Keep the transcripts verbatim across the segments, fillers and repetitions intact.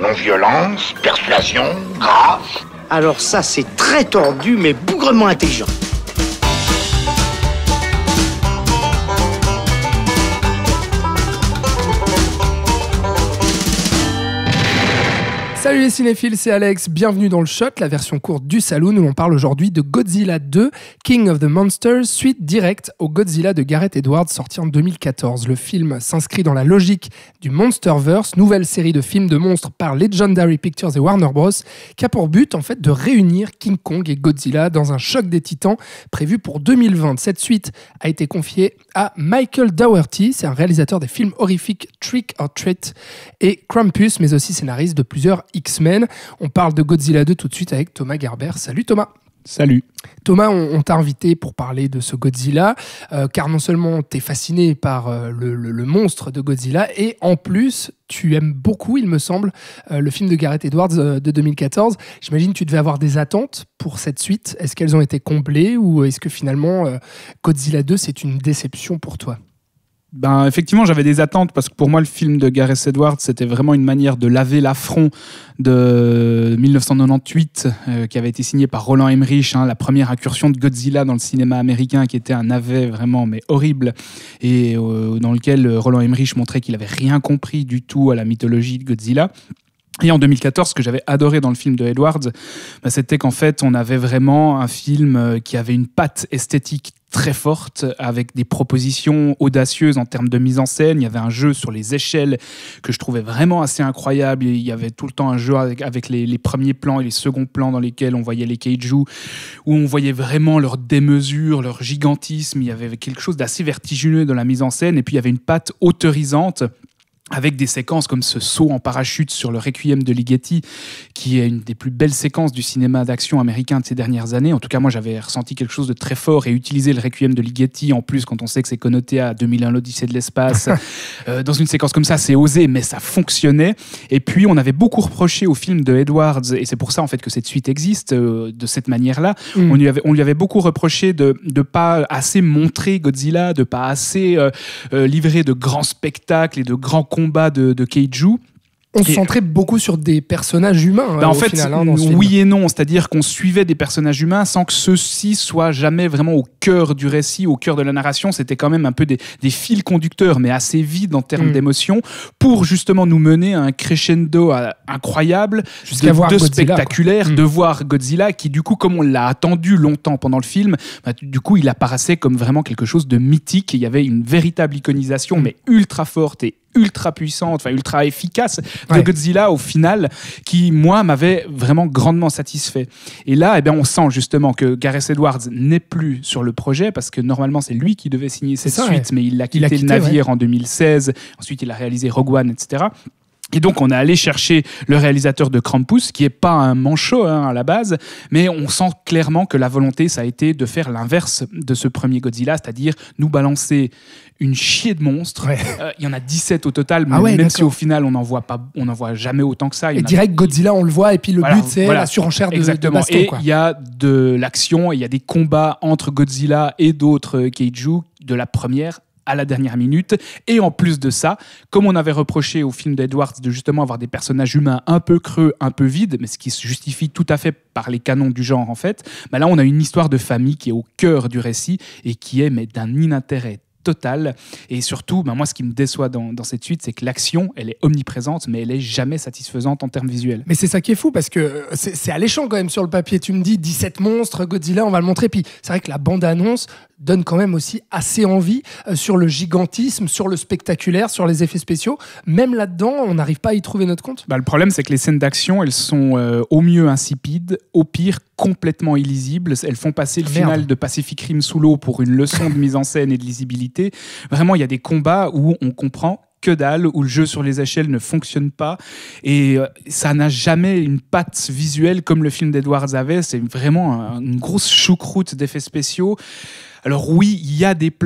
Non-violence, persuasion, grâce. Alors ça, c'est très tordu, mais bougrement intelligent. Salut les cinéphiles, c'est Alex, bienvenue dans le Shot, la version courte du Saloon où l'on parle aujourd'hui de Godzilla deux, King of the Monsters, suite directe au Godzilla de Gareth Edwards sorti en deux mille quatorze. Le film s'inscrit dans la logique du Monsterverse, nouvelle série de films de monstres par Legendary Pictures et Warner Bros, qui a pour but en fait de réunir King Kong et Godzilla dans un choc des titans prévu pour deux mille vingt. Cette suite a été confiée à Michael Dougherty, c'est un réalisateur des films horrifiques Trick or Treat et Krampus, mais aussi scénariste de plusieurs X-Men. On parle de Godzilla deux tout de suite avec Thomas Gerber. Salut Thomas. Salut. Thomas, on, on t'a invité pour parler de ce Godzilla, euh, car non seulement t'es fasciné par euh, le, le, le monstre de Godzilla, et en plus, tu aimes beaucoup, il me semble, euh, le film de Gareth Edwards euh, de deux mille quatorze. J'imagine que tu devais avoir des attentes pour cette suite. Est-ce qu'elles ont été comblées, ou est-ce que finalement, euh, Godzilla deux, c'est une déception pour toi ? Ben, effectivement, j'avais des attentes parce que pour moi, le film de Gareth Edwards, c'était vraiment une manière de laver l'affront de dix-neuf cent quatre-vingt-dix-huit euh, qui avait été signé par Roland Emmerich, hein, la première incursion de Godzilla dans le cinéma américain qui était un navet vraiment mais horrible et euh, dans lequel Roland Emmerich montrait qu'il n'avait rien compris du tout à la mythologie de Godzilla. Et en deux mille quatorze, ce que j'avais adoré dans le film de Edwards, bah, c'était qu'en fait, on avait vraiment un film qui avait une patte esthétique très forte, avec des propositions audacieuses en termes de mise en scène. Il y avait un jeu sur les échelles que je trouvais vraiment assez incroyable. Il y avait tout le temps un jeu avec, avec les, les premiers plans et les seconds plans dans lesquels on voyait les kaiju, où on voyait vraiment leur démesure, leur gigantisme. Il y avait quelque chose d'assez vertigineux dans la mise en scène. Et puis, il y avait une patte autorisante, avec des séquences comme ce saut en parachute sur le Requiem de Ligeti, qui est une des plus belles séquences du cinéma d'action américain de ces dernières années. En tout cas, moi, j'avais ressenti quelque chose de très fort, et utiliser le Requiem de Ligeti, en plus, quand on sait que c'est connoté à deux mille un, l'Odyssée de l'espace, euh, dans une séquence comme ça, c'est osé, mais ça fonctionnait. Et puis, on avait beaucoup reproché au film de Edwards, et c'est pour ça, en fait, que cette suite existe, euh, de cette manière-là. Mm. On lui avait, on lui avait beaucoup reproché de ne pas assez montrer Godzilla, de pas assez euh, euh, livrer de grands spectacles et de grands combat de, de kaiju. On se centrait beaucoup sur des personnages humains. Bah hein, en au fait, final, hein, oui et non. C'est-à-dire qu'on suivait des personnages humains sans que ceux-ci soient jamais vraiment au cœur du récit, au cœur de la narration. C'était quand même un peu des, des fils conducteurs, mais assez vides en termes mmh. d'émotion, pour justement nous mener à un crescendo à, incroyable, jusqu'à de, voir de Godzilla, spectaculaire, mmh. de voir Godzilla, qui du coup, comme on l'a attendu longtemps pendant le film, bah, du coup, il apparaissait comme vraiment quelque chose de mythique. Il y avait une véritable iconisation, mmh. mais ultra forte et ultra puissante, enfin ultra efficace de ouais. Godzilla au final, qui moi m'avait vraiment grandement satisfait. Et là, eh bien, on sent justement que Gareth Edwards n'est plus sur le projet, parce que normalement c'est lui qui devait signer cette ça, suite, ouais. mais il a quitté, il a quitté le navire ouais. en deux mille seize. Ensuite, il a réalisé Rogue One, et cetera. Et donc, on est allé chercher le réalisateur de Krampus, qui n'est pas un manchot hein, à la base, mais on sent clairement que la volonté, ça a été de faire l'inverse de ce premier Godzilla, c'est-à-dire nous balancer une chier de monstres. Ouais. Euh, il y en a dix-sept au total, mais ah ouais, même d'accord. si au final, on n'en voit pas, on n'en voit jamais autant que ça. Il y et direct, a... Godzilla, on le voit, et puis le voilà, but, c'est voilà. la surenchère de, de baston. Et il y a de l'action, il y a des combats entre Godzilla et d'autres kaiju de la première à la dernière minute. Et en plus de ça, comme on avait reproché au film d'Edwards de justement avoir des personnages humains un peu creux, un peu vides, mais ce qui se justifie tout à fait par les canons du genre en fait, bah là on a une histoire de famille qui est au cœur du récit et qui est mais d'un inintérêt total. Et surtout, ben moi, ce qui me déçoit dans, dans cette suite, c'est que l'action, elle est omniprésente, mais elle est jamais satisfaisante en termes visuels. Mais c'est ça qui est fou, parce que c'est, c'est alléchant quand même sur le papier. Tu me dis dix-sept monstres, Godzilla, on va le montrer. Puis c'est vrai que la bande-annonce donne quand même aussi assez envie euh, sur le gigantisme, sur le spectaculaire, sur les effets spéciaux. Même là-dedans, on n'arrive pas à y trouver notre compte. Bah, le problème, c'est que les scènes d'action, elles sont euh, au mieux insipides, au pire complètement illisibles. Elles font passer le Merde. final de Pacific Rim sous l'eau pour une leçon de mise en scène et de lisibilité. Vraiment, il y a des combats où on comprend que dalle, où le jeu sur les échelles ne fonctionne pas, et euh, ça n'a jamais une patte visuelle comme le film d'Edwards avait. C'est vraiment un, une grosse choucroute d'effets spéciaux. Alors oui, il y a des plans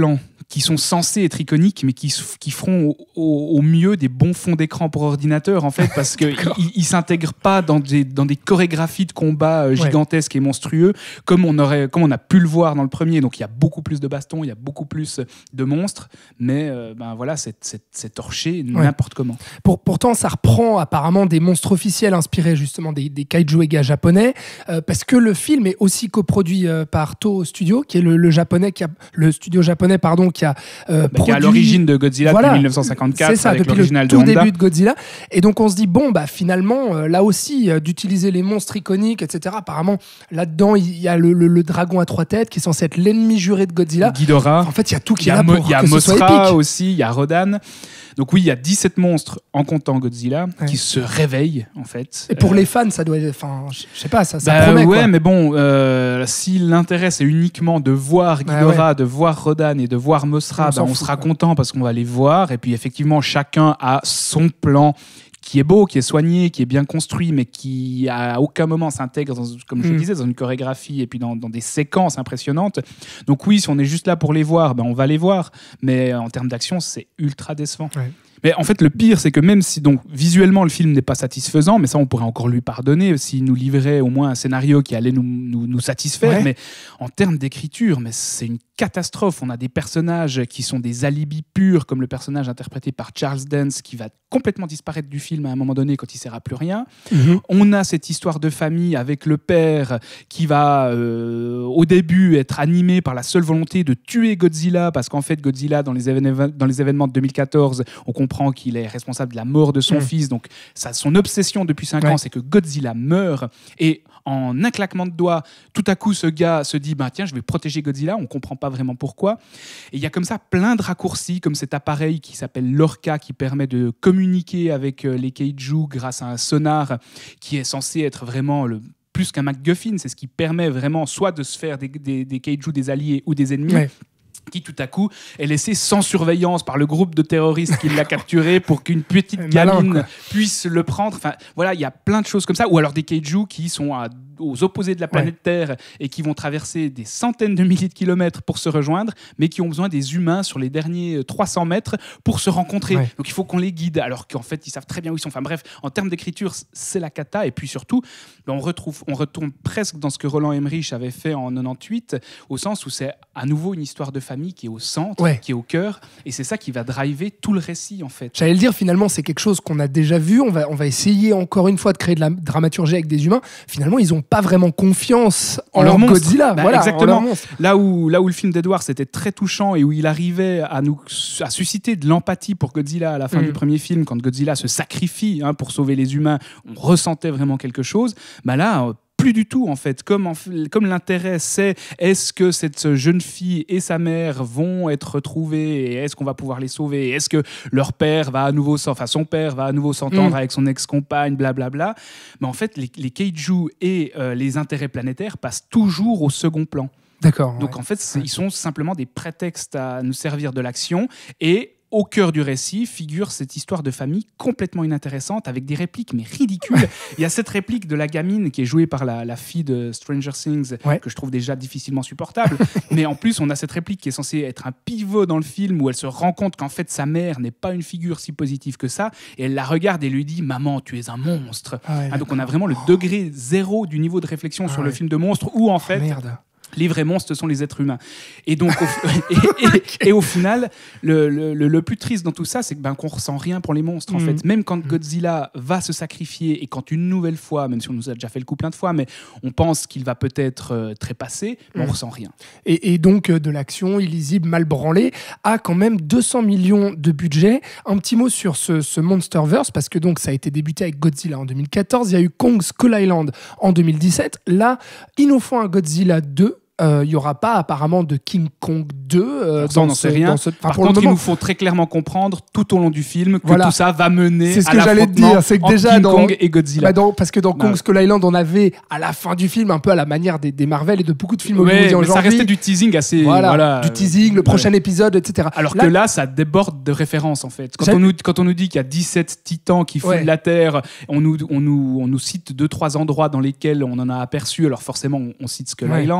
qui sont censés être iconiques, mais qui, qui feront au, au, au mieux des bons fonds d'écran pour ordinateur, en fait, parce qu'ils ne s'intègrent pas dans des, dans des chorégraphies de combats euh, gigantesques ouais. et monstrueux, comme on, aurait, comme on a pu le voir dans le premier. Donc il y a beaucoup plus de bastons, il y a beaucoup plus de monstres, mais euh, ben, voilà, c'est, c'est, c'est torché ouais. n'importe comment. Pour, pourtant, ça reprend apparemment des monstres officiels inspirés justement des, des kaiju Ega japonais, euh, parce que le film est aussi coproduit euh, par Toho Studio, qui est le, le, japonais qui a, le studio japonais pardon, qui a euh, bah, produit... Qui est à l'origine de Godzilla voilà, depuis dix-neuf cent cinquante-quatre, c'est ça, avec depuis l'original le tout de Honda. début de Godzilla. Et donc on se dit, bon, bah, finalement, euh, là aussi, euh, d'utiliser les monstres iconiques, et cetera. Apparemment, là-dedans, il y a le, le, le dragon à trois têtes qui est censé être l'ennemi juré de Godzilla. Ghidorah. En fait, il y a tout qui est là pour Il y a que ce soit Mothra épique. aussi, il y a Rodan. Donc oui, il y a dix-sept monstres en comptant Godzilla ouais. qui se réveillent en fait. Et pour euh... les fans, ça doit être, enfin, je sais pas, ça, ça bah, promet ouais, quoi. mais bon, euh, si l'intérêt c'est uniquement de voir Ghidorah, ah ouais. de voir Rodan et de voir Mothra, on, bah, on sera quoi. content parce qu'on va les voir. Et puis effectivement, chacun a son plan qui est beau, qui est soigné, qui est bien construit, mais qui à aucun moment s'intègre, dans, comme je le mmh. disais, dans une chorégraphie et puis dans, dans des séquences impressionnantes. Donc oui, si on est juste là pour les voir, ben on va les voir. Mais en termes d'action, c'est ultra décevant. Ouais. Mais en fait, le pire, c'est que même si donc visuellement le film n'est pas satisfaisant, mais ça on pourrait encore lui pardonner s'il nous livrait au moins un scénario qui allait nous, nous, nous satisfaire. Ouais. Mais en termes d'écriture, mais c'est une catastrophe. On a des personnages qui sont des alibis purs, comme le personnage interprété par Charles Dance, qui va complètement disparaître du film à un moment donné quand il ne sert à plus rien. Mmh. On a cette histoire de famille avec le père qui va euh, au début être animé par la seule volonté de tuer Godzilla, parce qu'en fait Godzilla dans les, évén- dans les événements de deux mille quatorze, on comprend qu'il est responsable de la mort de son mmh. fils. Donc ça, son obsession depuis cinq ouais. ans, c'est que Godzilla meure. Et en un claquement de doigts, tout à coup, ce gars se dit bah, « tiens, je vais protéger Godzilla ». On ne comprend pas vraiment pourquoi. Et il y a comme ça plein de raccourcis, comme cet appareil qui s'appelle l'Orca, qui permet de communiquer avec les kaiju grâce à un sonar qui est censé être vraiment le plus qu'un MacGuffin. C'est ce qui permet vraiment soit de se faire des, des, des kaiju, des alliés ou des ennemis. Ouais. Qui tout à coup est laissé sans surveillance par le groupe de terroristes qui l'a capturé pour qu'une petite gamine Malin, puisse le prendre. Enfin, voilà, il y a plein de choses comme ça. Ou alors des kaiju qui sont à, aux opposés de la planète ouais. Terre et qui vont traverser des centaines de milliers de kilomètres pour se rejoindre, mais qui ont besoin des humains sur les derniers trois cents mètres pour se rencontrer. Ouais. Donc il faut qu'on les guide, alors qu'en fait, ils savent très bien où ils sont. Enfin bref, en termes d'écriture, c'est la cata. Et puis surtout, ben, on, retrouve, on retourne presque dans ce que Roland Emmerich avait fait en quatre-vingt-dix-huit, au sens où c'est à nouveau une histoire de famille qui est au centre, ouais. qui est au cœur, et c'est ça qui va driver tout le récit en fait. J'allais le dire, finalement c'est quelque chose qu'on a déjà vu, on va, on va essayer encore une fois de créer de la dramaturgie avec des humains. Finalement ils n'ont pas vraiment confiance en, en leur Godzilla. Bah, voilà, exactement. Là où, là où le film d'Edward c'était très touchant et où il arrivait à, nous, à susciter de l'empathie pour Godzilla à la fin mmh. du premier film, quand Godzilla se sacrifie hein, pour sauver les humains, on ressentait vraiment quelque chose. Bah là, plus du tout en fait, comme, en, comme l'intérêt c'est est-ce que cette jeune fille et sa mère vont être retrouvées et est-ce qu'on va pouvoir les sauver, est-ce que leur père va à nouveau, enfin son père va à nouveau s'entendre mmh. avec son ex-compagne, blablabla, mais en fait les, les kaiju et euh, les intérêts planétaires passent toujours au second plan. D'accord. Donc ouais. en fait ils sont simplement des prétextes à nous servir de l'action et au cœur du récit figure cette histoire de famille complètement inintéressante avec des répliques mais ridicules. Il y a cette réplique de la gamine qui est jouée par la, la fille de Stranger Things ouais. que je trouve déjà difficilement supportable. Mais en plus, on a cette réplique qui est censée être un pivot dans le film où elle se rend compte qu'en fait sa mère n'est pas une figure si positive que ça et elle la regarde et lui dit « Maman, tu es un monstre ah ouais, ». Ah, donc on a vraiment le degré zéro du niveau de réflexion ah sur ouais. le film de monstre où en fait... Oh, merde. Les vrais monstres, ce sont les êtres humains. Et donc, au, et, et, okay. et au final, le, le, le plus triste dans tout ça, c'est que, ben, qu'on ne ressent rien pour les monstres, en mmh. fait. Même quand Godzilla va se sacrifier et quand une nouvelle fois, même si on nous a déjà fait le coup plein de fois, mais on pense qu'il va peut-être euh, trépasser, mmh. on ne ressent rien. Et, et donc, euh, de l'action illisible, mal branlée, a quand même deux cents millions de budget. Un petit mot sur ce, ce Monsterverse, parce que donc, ça a été débuté avec Godzilla en deux mille quatorze. Il y a eu Kong Skull Island en deux mille dix-sept. Là, ils nous font un Godzilla deux. Il euh, n'y aura pas apparemment de King Kong deux. Euh, ça, on n'en sait rien. Ce... Par contre, il nous faut très clairement comprendre tout au long du film que voilà. tout ça va mener c'est ce à que j'allais te dire, c'est que déjà King dans... Kong et Godzilla. Bah dans... Parce que dans bah Kong Skull Island, on avait à la fin du film, un peu à la manière des, des Marvel et de beaucoup de films ouais, hollywoodiens aujourd'hui. Ça restait du teasing assez. Voilà, voilà du teasing, le prochain ouais. épisode, et cetera. Alors là... que là, ça déborde de références en fait. Quand on, nous, quand on nous dit qu'il y a dix-sept titans qui fouillent ouais. la Terre, on nous, on, nous, on nous cite deux, trois endroits dans lesquels on en a aperçu. Alors forcément, on, on cite Skull ouais. Island.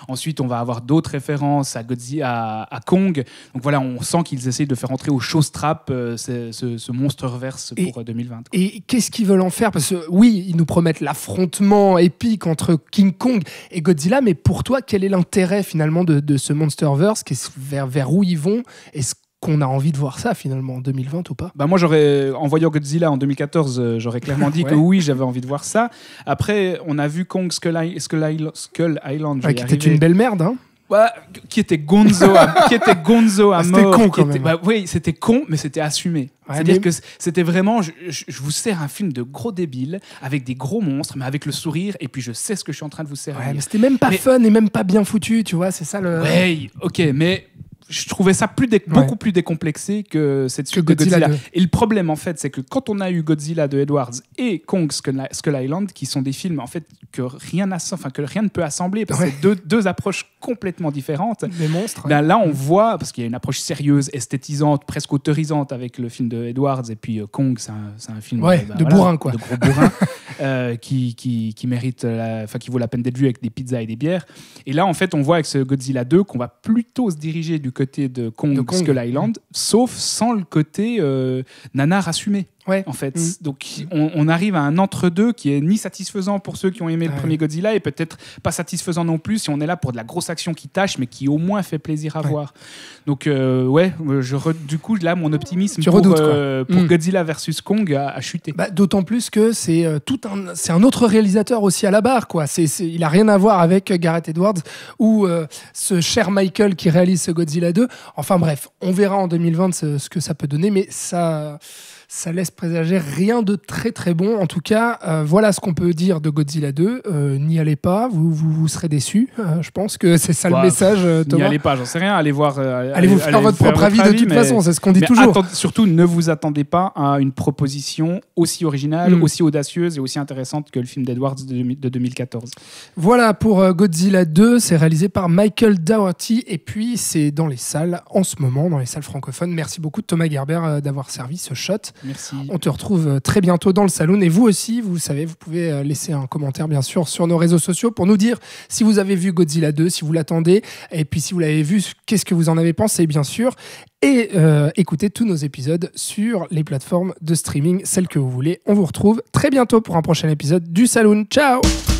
Ensuite, on va avoir d'autres références à Godzilla, à, à Kong. Donc voilà, on sent qu'ils essayent de faire entrer au showstrap euh, ce, ce, ce Monsterverse pour et, deux mille vingt. Et qu'est-ce qu'ils veulent en faire? Parce que oui, ils nous promettent l'affrontement épique entre King Kong et Godzilla, mais pour toi, quel est l'intérêt finalement de, de ce Monsterverse? vers, vers où ils vont? Est-ce qu'on a envie de voir ça finalement en deux mille vingt ou pas? Bah moi, j'aurais, en voyant Godzilla en deux mille quatorze, euh, j'aurais clairement dit ouais. que oui, j'avais envie de voir ça. Après, on a vu Kong Skull, I- Skull, I- Skull Island. Ouais, qui était une belle merde, hein. Ouais, qui était gonzo à, qui était gonzo à ah, mort. C'était con quand était, même. Bah, oui, c'était con, mais c'était assumé. Ouais, C'est-à-dire mais... que c'était vraiment, je, je, je vous sers un film de gros débiles, avec des gros monstres, mais avec le sourire, et puis je sais ce que je suis en train de vous servir. Ouais, mais c'était même pas mais... fun et même pas bien foutu, tu vois, c'est ça le... Ouais, ok, mais... je trouvais ça plus dé- beaucoup ouais. plus décomplexé que cette suite que de Godzilla. Godzilla. Et le problème, en fait, c'est que quand on a eu Godzilla de Edwards et Kong Skull, Skull Island, qui sont des films en fait que rien, enfin, que rien ne peut assembler, parce que ouais. c'est deux, deux approches complètement différentes. Des monstres. Ben, là, on voit, parce qu'il y a une approche sérieuse, esthétisante, presque autorisante avec le film de Edwards, et puis euh, Kong, c'est un, c'est un film ouais, ben, de voilà, bourrin, quoi. De gros bourrin, euh, qui, qui, qui mérite, enfin, qui vaut la peine d'être vu avec des pizzas et des bières. Et là, en fait, on voit avec ce Godzilla deux qu'on va plutôt se diriger du côté de Kong, de Kong. Skull Island, mmh. sauf sans le côté euh, nanar assumé. Ouais. En fait, mmh. donc on, on arrive à un entre-deux qui est ni satisfaisant pour ceux qui ont aimé ouais. le premier Godzilla et peut-être pas satisfaisant non plus si on est là pour de la grosse action qui tâche mais qui au moins fait plaisir à ouais. voir. Donc euh, ouais, je re, du coup là mon optimisme tu pour, redoutes, euh, pour mmh. Godzilla versus Kong a, a chuté. Bah, d'autant plus que c'est euh, tout un, c'est un autre réalisateur aussi à la barre quoi. C'est, c'est, il a rien à voir avec Gareth Edwards ou euh, ce cher Michael qui réalise ce Godzilla deux. Enfin bref, on verra en deux mille vingt ce, ce que ça peut donner, mais ça. Ça laisse présager rien de très très bon. En tout cas, euh, voilà ce qu'on peut dire de Godzilla deux. Euh, n'y allez pas, vous, vous, vous serez déçus. Euh, je pense que c'est ça bah, le message, Thomas. N'y allez pas, j'en sais rien. Allez voir. Euh, allez vous faire allez votre faire propre avis, avis de toute mais, façon, c'est ce qu'on dit toujours. Attend, surtout, ne vous attendez pas à une proposition aussi originale, mmh. aussi audacieuse et aussi intéressante que le film d'Edwards de, de deux mille quatorze. Voilà pour euh, Godzilla deux. C'est réalisé par Michael Dougherty et puis c'est dans les salles en ce moment, dans les salles francophones. Merci beaucoup Thomas Gerber euh, d'avoir servi ce shot. Merci. On te retrouve très bientôt dans le Saloon et vous aussi, vous savez, vous pouvez laisser un commentaire bien sûr sur nos réseaux sociaux pour nous dire si vous avez vu Godzilla deux, si vous l'attendez et puis si vous l'avez vu, qu'est-ce que vous en avez pensé bien sûr et euh, écoutez tous nos épisodes sur les plateformes de streaming, celles que vous voulez. On vous retrouve très bientôt pour un prochain épisode du Saloon. Ciao!